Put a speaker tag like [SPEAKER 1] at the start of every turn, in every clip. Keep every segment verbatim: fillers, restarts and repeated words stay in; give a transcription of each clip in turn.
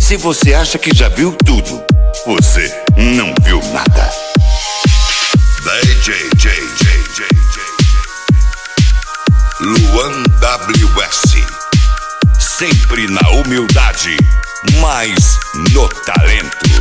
[SPEAKER 1] Se você acha que já viu tudo, você não viu nada. D J, J, J, J, J, Luan W S. Sempre na humildade, mas no talento.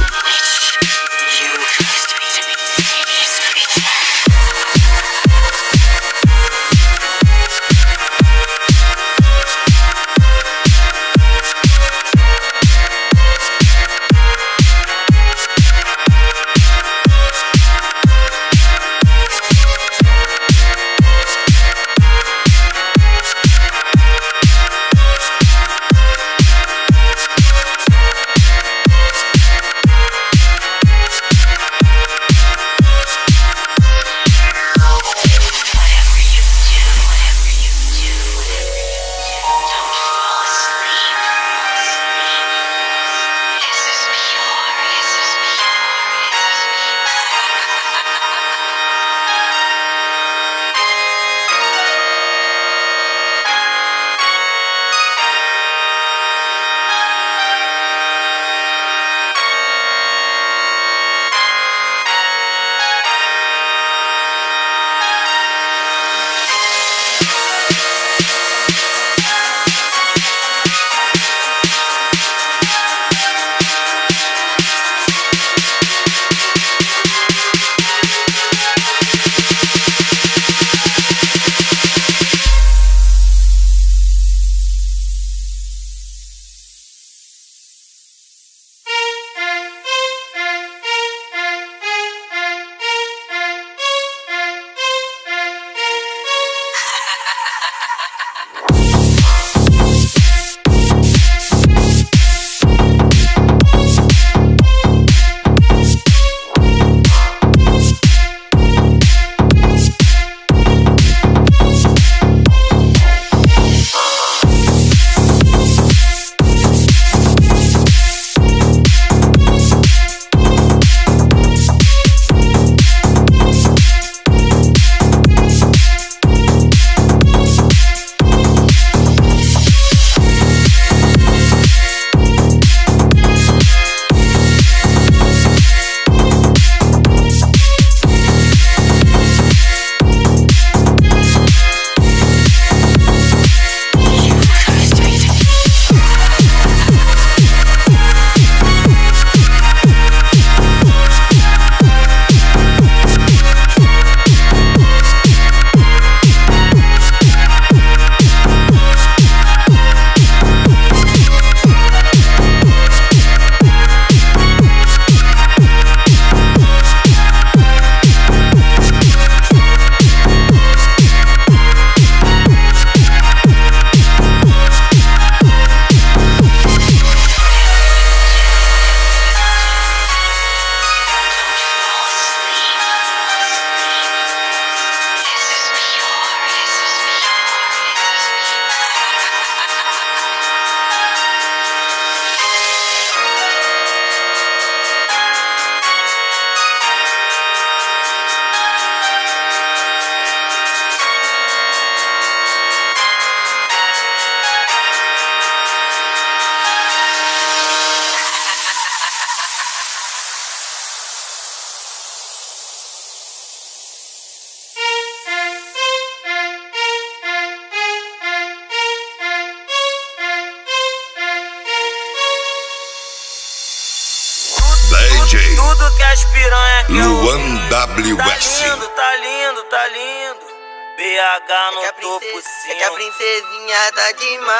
[SPEAKER 2] Tudo que as piranha quer
[SPEAKER 1] Luan W S.
[SPEAKER 2] Tá lindo, tá lindo, tá lindo. B H no
[SPEAKER 3] é
[SPEAKER 2] topo cinco.
[SPEAKER 3] É que a princesinha tá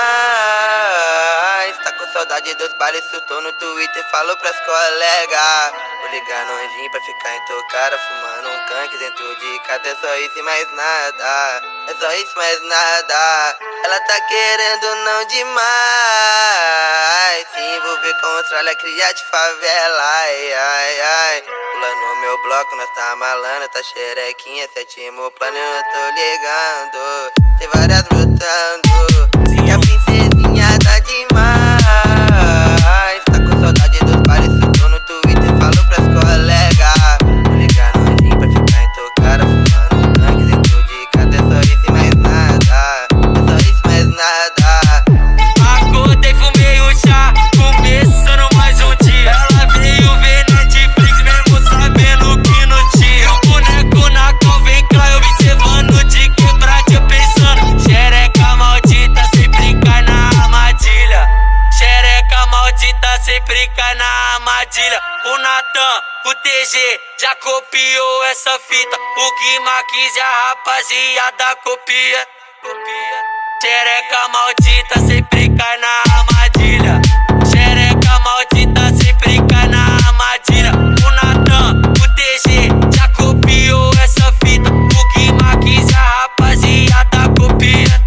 [SPEAKER 3] demais. Tá com saudade dos bares, surtou no Twitter, falou pras colegas. Vou ligar no anjinho pra ficar intocada, fumando um canque dentro de casa. É só isso e mais nada. É só isso e mais nada. Ela tá querendo não demais. Se envolver com os tralha, cria de favela. Ai, ai, ai. Pula no meu bloco, nós tá malando, tá xerequinha, sétimo plano, eu tô ligando. Tem várias brotando. E a princesinha tá demais. Tá com saudade dos bares, surtou no Twitter, falou pras colegas. Vou ligar no anjinho pra ficar intocada, fumando um tanque dentro de casa. É só isso e mais nada. É só isso e mais nada.
[SPEAKER 2] Acordei, fumei o chá, começando mais já copiou essa fita. O Guima quis e a rapaziada copia. Xereca maldita sempre cai na armadilha. Xereca maldita sempre cai na armadilha. O Natan, o T G já copiou essa fita. O Guima quis e a rapaziada copia.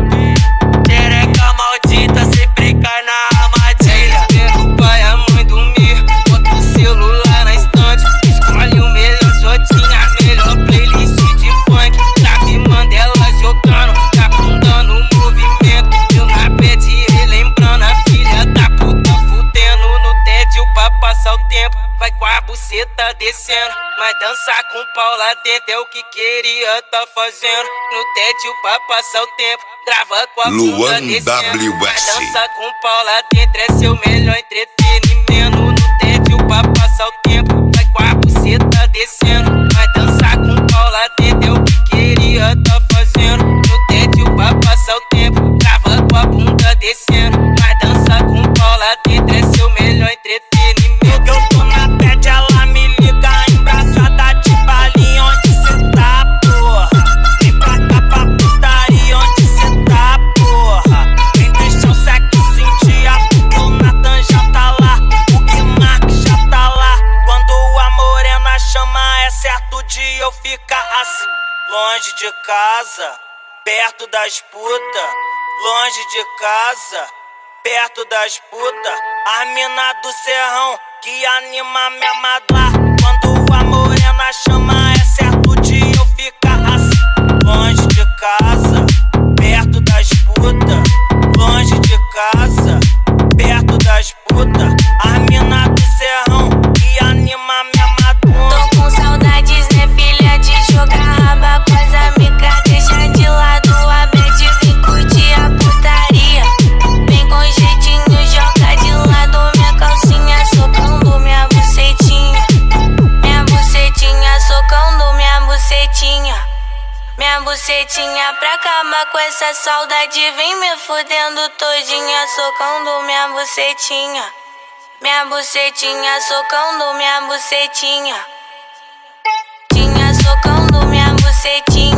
[SPEAKER 2] Xereca maldita sempre cai na armadilha.
[SPEAKER 4] Espera o pai e a mãe dormir, bota o celular na estante, escolhe o melhor jotinha, a melhor playlist de funk. Tá me Mandela jogando, tá fundando o movimento. Eu na bed relembrando a filha da puta fudendo no tédio pra passar o tempo. Vai com a buceta descendo, mas dançar com o pau lá dentro é o que queria tá fazendo. No tédio pra passar o tempo, grava com a bunda descendo. Mas dançar com o pau lá dentro é seu melhor entretenimento. No tédio pra passar o tempo, vai com a buceta descendo, mas dançar com o pau lá dentro é o que queria tá fazendo. No tédio pra passar o tempo, grava com a bunda descendo, mas dançar com o pau lá dentro é seu melhor entretenimento.
[SPEAKER 2] Eu tô na bed, ela me liga embraçada de balinha. Onde cê tá, porra? Vem pra cá pra putaria. Onde cê tá, porra? Vem deixar o sexo sentir, porque o Natan já tá lá, o Guima já tá lá. Quando a morena chama, é certo de eu ficar assim. Longe de casa, perto das putas. Longe de casa, perto das putas. As mina do serrão que anima minha madla. Quando a morena chama, é certo de eu ficar assim. Longe de casa, perto das putas. Longe de casa, perto das putas. As mina do serrão que anima minha madla.
[SPEAKER 5] Tô com saudades, né, filha, de jogar raba com as amigas. Deixa de lado a bad, vem curtir a putaria. Vem com jeitinho, joga de lado minha calcinha, socando minha bucetinha. Minha bucetinha, socando minha bucetinha. Minha bucetinha pra acabar com essa saudade. Vem me fudendo todinha, socando minha bucetinha. Minha bucetinha, socando minha bucetinha. Tinha socando minha bucetinha.